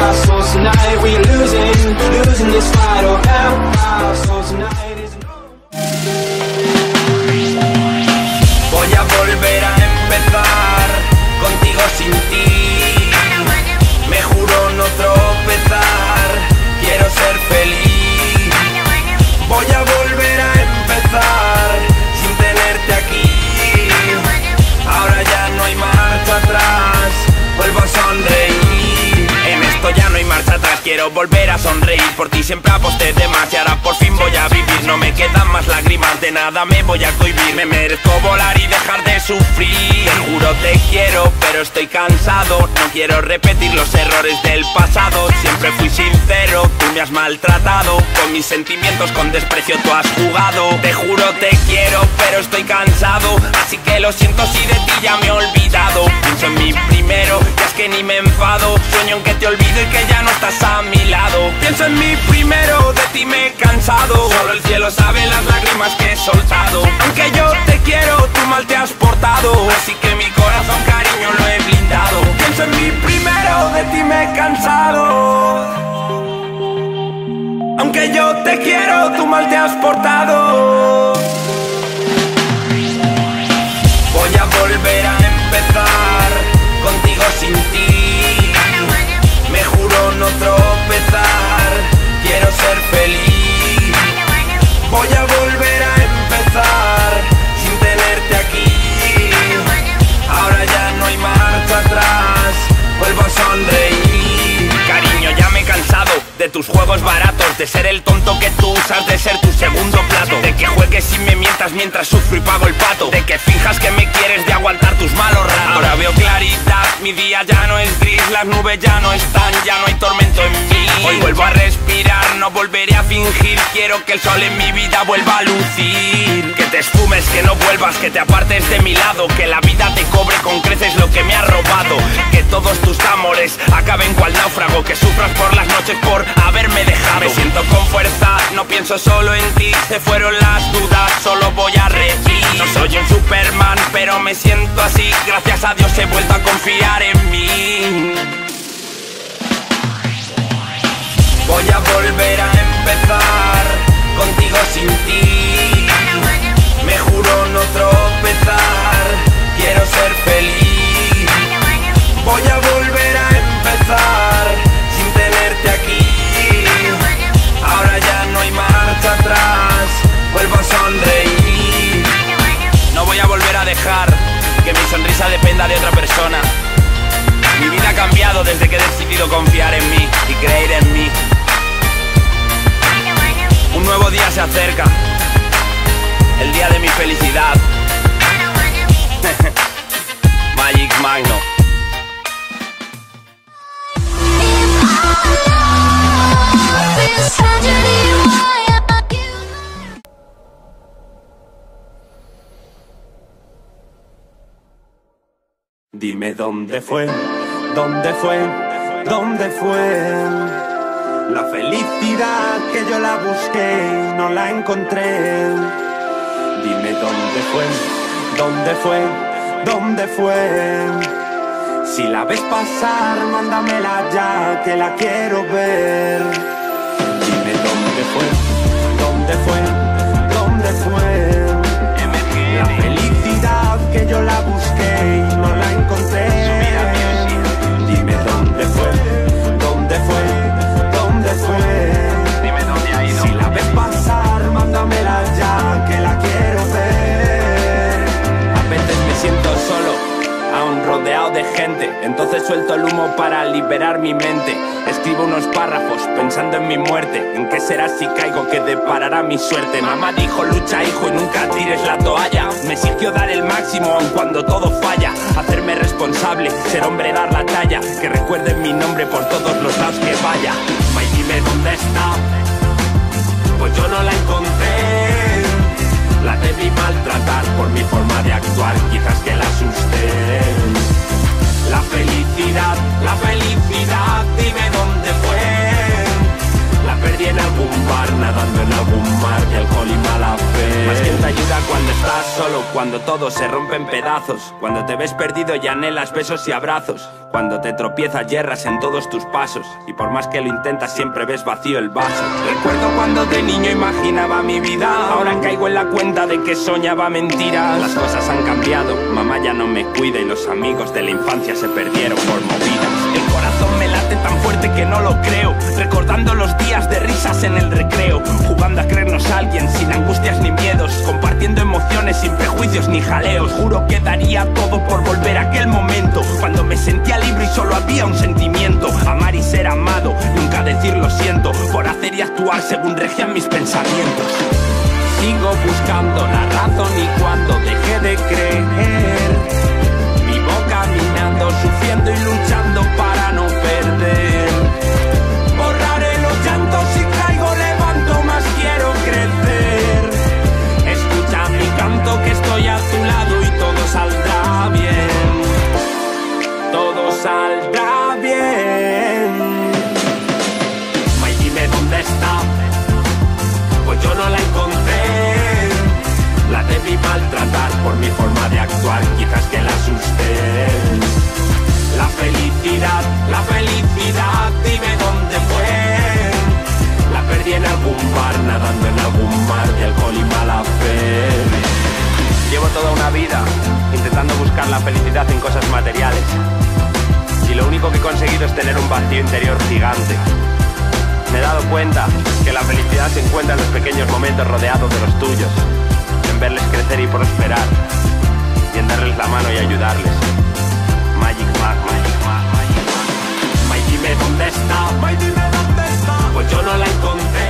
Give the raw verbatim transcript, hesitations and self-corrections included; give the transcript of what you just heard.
past. So tonight we losing, losing this fight, oh hell. So tonight is voy a volver a empezar, contigo sin ti. Me juro no tropezar, quiero ser feliz. Voy a volver a empezar, sin tenerte aquí. Ahora ya no hay marcha atrás, vuelvo a sonreír. En esto ya no hay marcha atrás, quiero volver a sonreír. Por ti siempre aposté de más y ahora por fin voy a vivir. No me quedan más lágrimas, de nada me voy a cohibir. Me merezco volar y dejar de sufrir. Te juro te quiero, pero estoy cansado. No quiero repetir los errores del pasado. Siempre fui sincero, tú me has maltratado. Con mis sentimientos con desprecio tú has jugado. Te juro te quiero, pero estoy cansado. Así que lo siento si de ti ya me he olvidado. Pienso en mí primero, y es que ni me enfado. Sueño en que te olvido y que ya no estás a mi lado. Pienso en mí primero, de ti me he cansado. Solo el cielo sabe las lágrimas que he soltado. Aunque yo te quiero, tú mal te has portado. Así que mi corazón, cariño, lo he blindado. Pienso en mí primero, de ti me he cansado. Aunque yo te quiero, tú mal te has portado. Voy a volver a empezar, contigo sin ti. Me juro no tropezar, quiero ser feliz. Voy a volver a empezar, sin tenerte aquí. Ahora ya no hay marcha atrás, vuelvo a sonreír. Cariño, ya me he cansado de tus juegos baratos, de ser el tonto que tú usas, de ser tu segundo plato, de que juegues y me mientas mientras sufro y pago el pato, de que finjas que me quieres, de aguantar tus malos ratos. Ahora veo claridad, mi día ya no es gris, las nubes ya no están, ya no hay tormento en mí. Hoy vuelvo a respirar, no volveré a fingir. Quiero que el sol en mi vida vuelva a lucir. Que te esfumes, que no vuelvas, que te apartes de mi lado. Que la vida te cobre con creces lo que me has robado. Que todos tus amores acaben cual náufrago. Que sufras por las noches por haberme dejado. Me siento con fuerza, no pienso solo en ti. Se fueron las dudas, solo voy a reír. No soy un Superman, pero me siento así. Gracias a Dios he vuelto a confiar en mí. Voy a volver a empezar, contigo sin ti. Me juro no tropezar, quiero ser feliz. Voy a volver a empezar, sin tenerte aquí. Ahora ya no hay marcha atrás, vuelvo a sonreír. No voy a volver a dejar que mi sonrisa dependa de otra persona. Mi vida ha cambiado desde que he decidido confiar en mí y creer en mí. Un nuevo día se acerca, el día de mi felicidad. Magic Magno. Dime dónde fue, dónde fue, dónde fue la felicidad que yo la busqué y no la encontré. Dime dónde fue, dónde fue, dónde fue. Si la ves pasar, mándamela ya que la quiero ver. Dime dónde fue, dónde fue, dónde fue la felicidad que yo la busqué y no la encontré. Dime dónde fue, dónde fue, dónde fue. Dime dónde ha ido. Si la ves pasar, mándamela ya que la quiero ver. A veces me siento solo, aún rodeado de gente. Entonces suelto el humo para liberar mi mente. Escribo unos párrafos pensando en mi muerte. ¿En qué será si caigo que deparará mi suerte? Mamá dijo lucha hijo y nunca tires la toalla. Me exigió dar el máximo aun cuando todo falla. Hacerme responsable, ser hombre, dar la talla. Que recuerden mi nombre por todos los lados que vaya. May, dime dónde está, pues yo no la encontré. La debí maltratar por mi forma de actuar, quizás que la asusté. La felicidad, la felicidad, dime dónde fue. La perdí en algún bar, nadando en algún mar de alcohol y mala fe. Más que el ayuda cuando estás solo, cuando todo se rompe en pedazos, cuando te ves perdido y anhelas besos y abrazos, cuando te tropiezas yerras en todos tus pasos y por más que lo intentas siempre ves vacío el vaso. Recuerdo cuando de niño imaginaba mi vida, ahora caigo en la cuenta de que soñaba mentiras. Las cosas han cambiado, mamá ya no me cuida y los amigos de la infancia se perdieron por movidas. El corazón me late tan fuerte que no lo creo, recordando los días de risas en el recreo, jugando a creernos a alguien sin angustias ni miedos, compartiendo emociones sin prejuicios ni jaleos. Juro que daría todo por volver a aquel momento, cuando me sentía libre y solo había un sentimiento: amar y ser amado, nunca decir lo siento, por hacer y actuar según regían mis pensamientos. Sigo buscando la razón y cuando dejé de creer, vivo caminando, sufriendo y luchando para no perder. Borraré los llantos y caigo, levanto, más quiero crecer. Escucha mi canto que estoy a tu lado y todo saldrá bien. Todo saldrá bien. May, dime dónde está, pues yo no la encontré. La debí maltratar por mi forma de actuar, quizás que la asusté. La felicidad, la felicidad, dime dónde fue. La perdí en algún bar, nadando en algún mar de alcohol y mala fe. Llevo toda una vida intentando buscar la felicidad en cosas materiales y lo único que he conseguido es tener un vacío interior gigante. Me he dado cuenta que la felicidad se encuentra en los pequeños momentos rodeados de los tuyos, en verles crecer y prosperar, y en darles la mano y ayudarles. Magic Mag, Magic Mag, Magic Mag. May, dime dónde está, May, dime dónde está, pues yo no la encontré.